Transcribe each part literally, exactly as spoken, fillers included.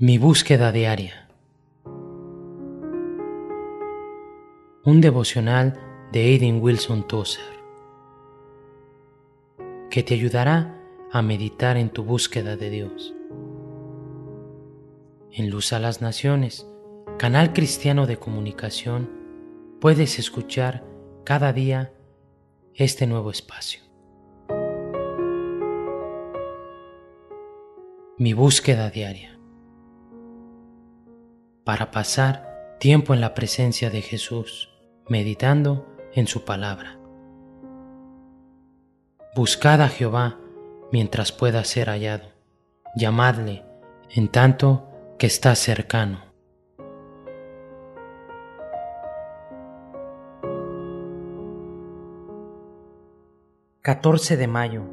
Mi búsqueda diaria. Un devocional de Aidan Wilson Tozer que te ayudará a meditar en tu búsqueda de Dios. En Luz a las Naciones, canal cristiano de comunicación, puedes escuchar cada día este nuevo espacio. Mi búsqueda diaria. Para pasar tiempo en la presencia de Jesús, meditando en su palabra. Buscad a Jehová mientras pueda ser hallado, llamadle en tanto que está cercano. catorce de mayo.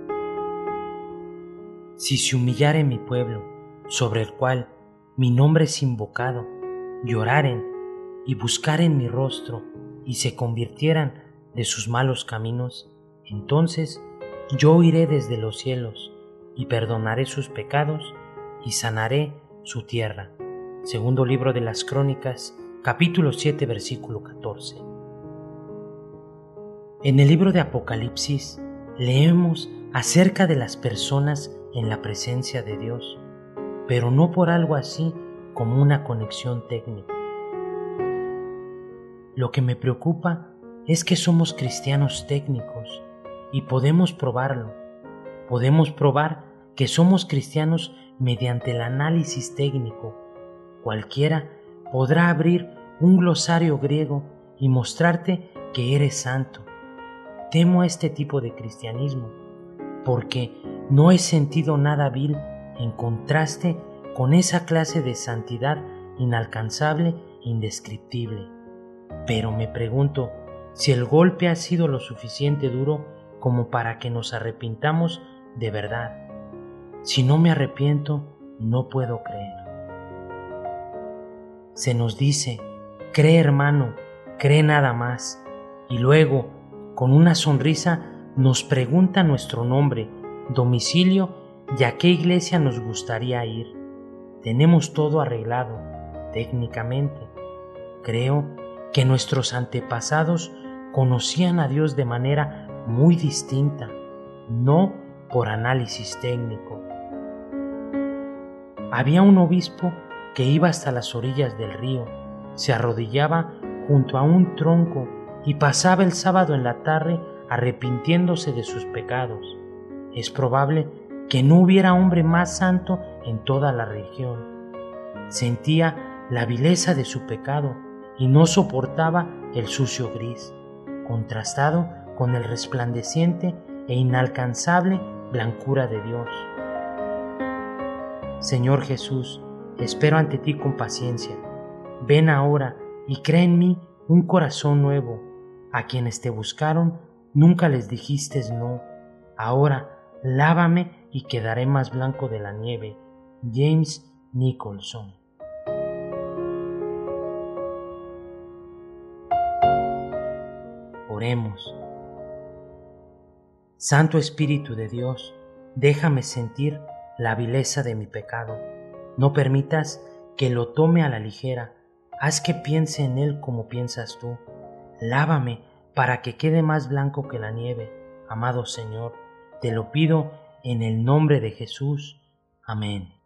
Si se humillare mi pueblo, sobre el cual mi nombre es invocado, lloraren y buscaren mi rostro y se convirtieran de sus malos caminos, entonces yo iré desde los cielos y perdonaré sus pecados y sanaré su tierra. Segundo libro de las Crónicas, capítulo siete, versículo catorce. En el libro de Apocalipsis leemos acerca de las personas en la presencia de Dios, pero no por algo así como una conexión técnica. Lo que me preocupa es que somos cristianos técnicos y podemos probarlo. Podemos probar que somos cristianos mediante el análisis técnico. Cualquiera podrá abrir un glosario griego y mostrarte que eres santo. Temo este tipo de cristianismo porque no he sentido nada vil en contraste con esa clase de santidad inalcanzable e indescriptible. Pero me pregunto si el golpe ha sido lo suficiente duro como para que nos arrepintamos de verdad. Si no me arrepiento, no puedo creer. Se nos dice, cree hermano, cree nada más, y luego, con una sonrisa, nos pregunta nuestro nombre, domicilio y a qué iglesia nos gustaría ir. Tenemos todo arreglado, técnicamente. Creo que nuestros antepasados conocían a Dios de manera muy distinta, no por análisis técnico. Había un obispo que iba hasta las orillas del río, se arrodillaba junto a un tronco y pasaba el sábado en la tarde arrepintiéndose de sus pecados. Es probable que no hubiera hombre más santo en toda la región. Sentía la vileza de su pecado y no soportaba el sucio gris, contrastado con el resplandeciente e inalcanzable blancura de Dios. Señor Jesús, espero ante ti con paciencia. Ven ahora y crea en mí un corazón nuevo. A quienes te buscaron, nunca les dijiste no. Ahora, lávame y quedaré más blanco de la nieve. James Nicholson. Oremos. Santo Espíritu de Dios, déjame sentir la vileza de mi pecado. No permitas que lo tome a la ligera. Haz que piense en él como piensas tú. Lávame para que quede más blanco que la nieve. Amado Señor, te lo pido en el nombre de Jesús. Amén.